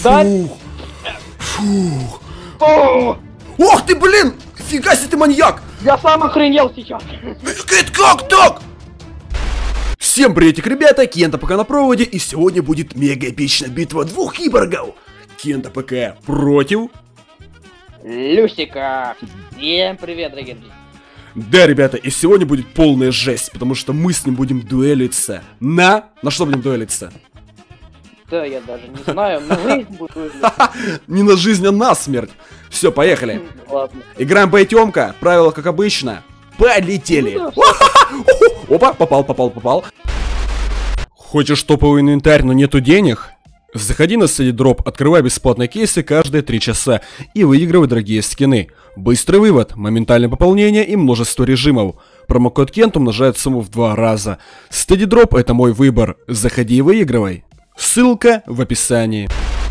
Фух. Фух. Ох ты, блин! Фига себе, ты маньяк! Я сам охренел сейчас. Это как так? Всем приветик, ребята, Кента пока на проводе, и сегодня будет мега эпичная битва двух киборгов. Кента ПК против... Люсика. Всем привет, дорогие друзья. Да, ребята, и сегодня будет полная жесть, потому что мы с ним будем дуэлиться. На что будем дуэлиться? Да, я даже не знаю, на жизнь буду дуэлиться. Не на жизнь, а на смерть. Все, поехали. Ладно. Играем боетемка, правила как обычно. Полетели. Опа, попал. Хочешь топовый инвентарь, но нету денег? Заходи на SteadyDrop, открывай бесплатные кейсы каждые 3 часа и выигрывай дорогие скины. Быстрый вывод, моментальное пополнение и множество режимов. Промокод Кент умножает сумму в 2 раза. SteadyDrop — это мой выбор. Заходи и выигрывай. Ссылка в описании.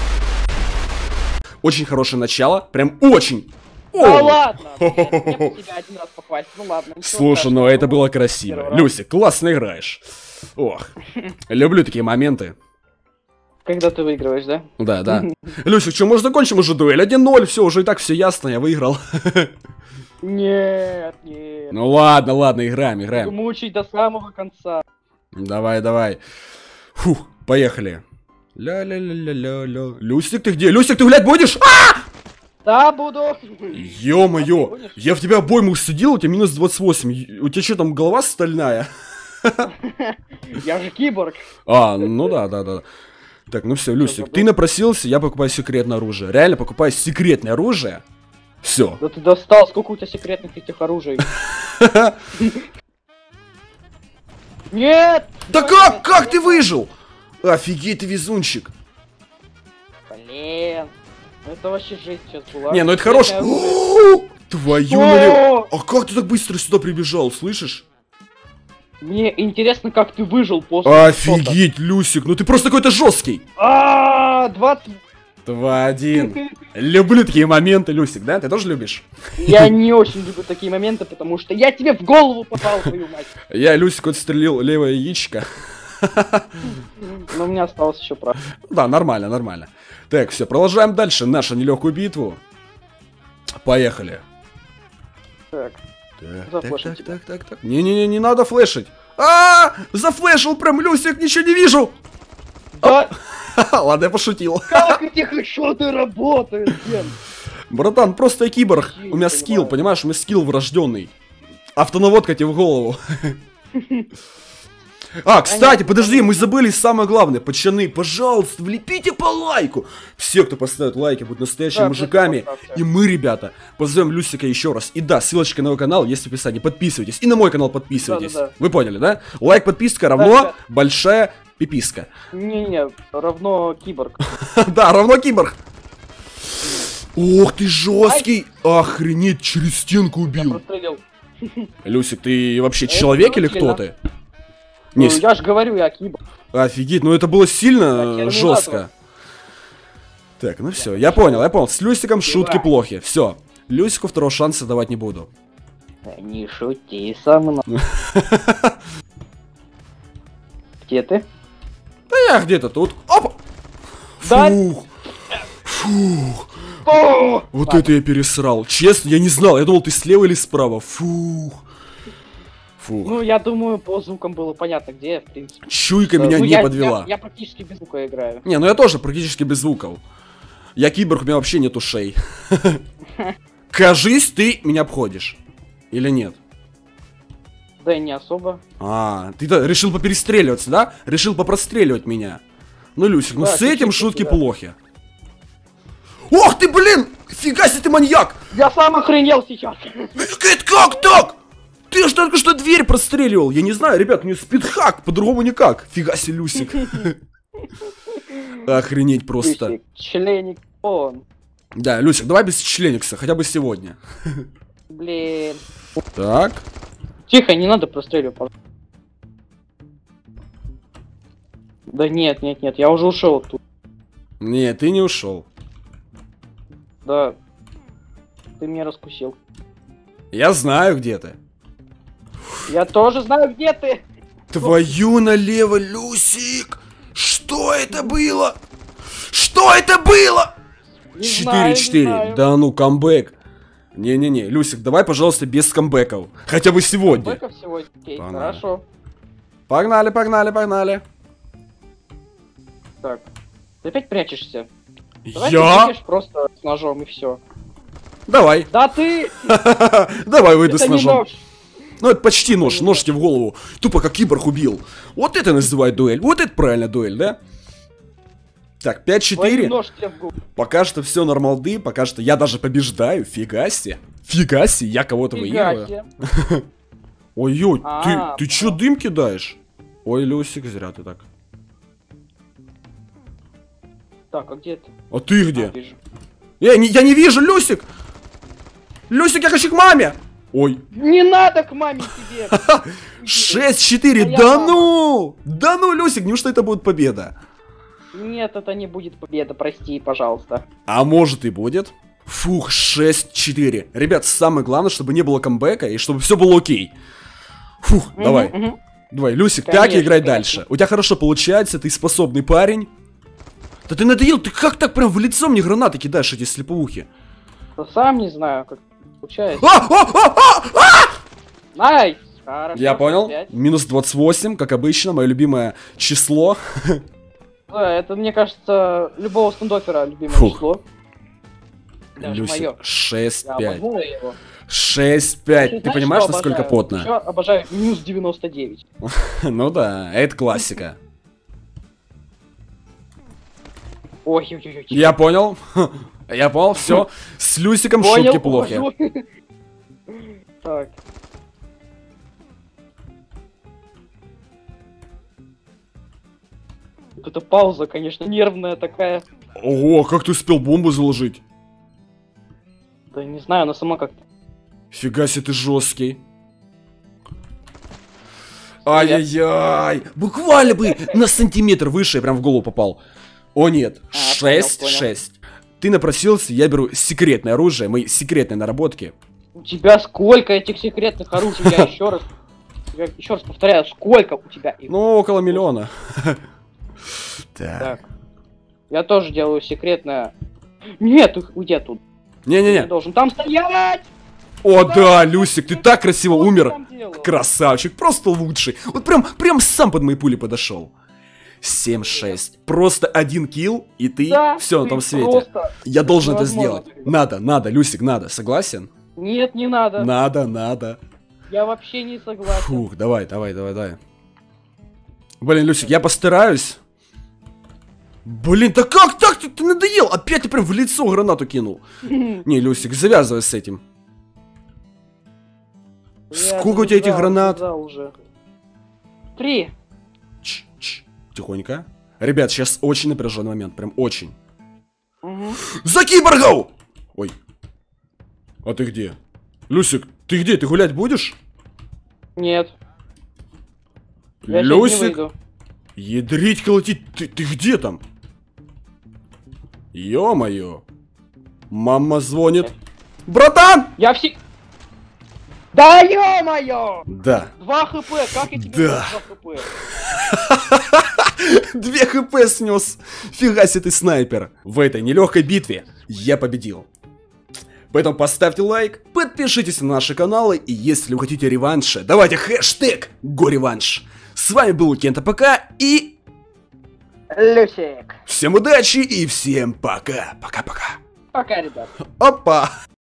Очень хорошее начало, прям очень. Да ладно, мне бы тебя один раз попасть, ну ладно. Слушай, ну это было красиво. Люся, классно играешь. Ох, люблю такие моменты. Когда ты выигрываешь, да? Да. Люся, что, может закончим уже дуэль? 1-0, все, уже и так все ясно, я выиграл. Нет. Ну ладно, играем. Мучить до самого конца. Давай. Фух, поехали. Ля-ля-ля-ля-ля-ля. Люсик, ты где? Люсик, ты гулять будешь? Да, буду. Ё-моё, я в тебя обойму сидел, у тебя минус 28. У тебя что там, голова стальная? Я же киборг. Ну да. Так, ну все, Люсик, ты напросился, я покупаю секретное оружие. Реально покупаю секретное оружие. Все. Да ты достал, сколько у тебя секретных этих оружий? Нет! Да как ты выжил? Офигеть, ты везунчик. Блин, это вообще жесть сейчас была. Не, ну это хорошо. Твою налево. А как ты так быстро сюда прибежал, слышишь? Мне интересно, как ты выжил после... Офигеть, Люсик, ну ты просто какой-то жесткий. 20... 2-1. Люблю такие моменты, Люсик, да? Ты тоже любишь? Я не очень люблю такие моменты, потому что я тебе в голову попал, твою мать. Я, Люсик, вот стрелил левое яичко. Но у меня осталось еще прав. Да, нормально. Так, все, продолжаем дальше нашу нелегкую битву. Поехали. Так. Так. Не надо флешить. Зафлешил прям, Люсик, ничего не вижу. Да. Ладно, я пошутил. Как эти хэдшоты работают, Ген? Братан, просто я киборг. У меня скилл, понимаешь, у меня скилл врожденный. Автонаводка тебе в голову. Кстати, подожди, мы забыли самое главное. Пацаны, пожалуйста, влепите по лайку. Все, кто поставит лайки, будут настоящими мужиками. И мы, ребята, позовем Люсика еще раз. И да, ссылочка на его канал есть в описании. Подписывайтесь. И на мой канал подписывайтесь. Да. Вы поняли, да? Лайк, подписка равно большая пиписка. Не, равно киборг. Да, равно киборг. Ох ты жесткий. Охренеть, через стенку убил. Люсик, ты вообще человек или кто ты? Ну, я же говорю, я киборг. Офигеть, ну это было сильно жестко. Так, ну все, я понял. С Люсиком шутки плохи. Все, Люсику второго шанса давать не буду. Не шути со мной. Где ты? Да я где-то тут. Опа! Фух. Вот это я пересрал. Честно, я не знал. Я думал, ты слева или справа. Фух. Ну, я думаю, по звукам было понятно, где я, в принципе. Чуйка меня не подвела. Я практически без звука играю. Не, ну я тоже практически без звуков. Я киборг, у меня вообще нет ушей. Кажись, ты меня обходишь. Или нет? Да не особо. Ты-то решил поперестреливаться, да? Решил попростреливать меня. Ну, Люсик, ну с этим шутки плохи. Ох ты, блин! Фига себе, ты маньяк! Я сам охренел сейчас. Это как так? Ты же только что дверь простреливал. Я не знаю, ребят, у него спидхак, по-другому никак. Фига себе, Люсик. Охренеть просто. Люсик, членик он. Да, Люсик, давай без членикса, хотя бы сегодня. Блин. Так. Тихо, не надо простреливать. Да нет, я уже ушел оттуда. Нет, ты не ушел. Да. Ты меня раскусил. Я знаю, где ты. Я тоже знаю, где ты. Твою налево, Люсик! Что это было? Что это было? Не знаю, не 4-4. знаю. Да ну, камбэк. Не-не-не, Люсик, давай, пожалуйста, без камбэков. Хотя бы сегодня. Бэков сегодня. Окей, Погнали. хорошо. Погнали, погнали, погнали. Так. Ты опять прячешься? Давай ты Я? будешь просто с ножом и все. Давай. Да ты! Давай выйду Это с не ножом. нож. Ну это почти нож, нож тебе в голову. Тупо как киборг убил. Вот это называют дуэль. Вот это правильно дуэль, да? Так, Твой 5-4. нож тебе в голову. Пока что все нормалды, пока что я даже побеждаю. Фига себе. Фига себе, я кого-то Фига выигрываю. себе. Ой-ой, А, ты чё дым кидаешь? Ой, Люсик, зря ты так. Так, а где ты? А ты где? Вижу. Я не вижу, Люсик! Люсик, я хочу к маме! Ой. Не надо к маме тебе! 6-4, Моя да мама. ну! Да ну, Люсик, неужто это будет победа? Нет, это не будет победа, прости, пожалуйста. А может и будет? Фух, 6-4. Ребят, самое главное, чтобы не было камбэка и чтобы все было окей. Фух, давай. Мгм. Давай, Люсик, Конечно, так и играй конечно. дальше. У тебя хорошо получается, ты способный парень. Да ты надоел, ты как так прям в лицо мне гранаты кидаешь, эти слеповухи? Да сам не знаю, как получается. А! Найс! Хорошо, Я понял. 5. Минус 28, как обычно, мое любимое число. Да, это, мне кажется, любого стендофера любимое Фух. число. Даже Люсик, моё. Я 6-5. обожаю его. 6-5. Ты Знаешь, понимаешь, что насколько обожаю? потно? Ещё обожаю минус 99. Ну да, это классика. Ой-ой-ой. Я понял. Я понял, все. С Люсиком Понял, шутки плохи. понял. Так. Это пауза, конечно, нервная такая. Ого, как ты успел бомбу заложить? Да не знаю, она сама как-то. Фига себе, ты жесткий. Ай-яй-яй. Буквально бы на сантиметр выше я прям в голову попал. О нет, А, понял, 6-6. Ты напросился, я беру секретное оружие, мои секретные наработки. У тебя сколько этих секретных оружий? Я еще раз повторяю, сколько у тебя их? Ну, около миллиона. Так. Так. Я тоже делаю секретное. Нет, уйди оттуда. Ты Не-не-не. должен там стоять! О да, Люсик, ты так красиво Что ты умер. там делал? Красавчик, просто лучший. Вот прям сам под мои пули подошел. 7-6. Просто один килл, и ты Да, все на ты том свете. просто- Я должен это невозможно. сделать. Надо, Люсик, надо. Согласен? Нет, не надо. Надо. Я вообще не согласен. Фух, давай. Блин, Люсик, я постараюсь. Блин, да как так? Ты надоел. Опять ты прям в лицо гранату кинул. Не, Люсик, завязывай с этим. Сколько у тебя этих гранат? Уже. 3. Тихонько. Ребят, сейчас очень напряженный момент, прям очень. Угу. За киборгов! Ой. А ты где? Люсик, ты где? Ты гулять будешь? Нет. Я сейчас не Люсик, выйду. ядрить колотить, ты где там? Ё-моё. Мама звонит. Братан! Я все... Да ё-моё! Да. 2 хп, как я тебе Да. 2 хп? 2 хп снес. Фига себе ты снайпер. В этой нелегкой битве я победил. Поэтому поставьте лайк, подпишитесь на наши каналы, и если вы хотите реванша, давайте хэштег #гореванш. С вами был Кента ПК, и Люсик. всем удачи и всем пока. Пока-пока. Пока, ребят. Опа.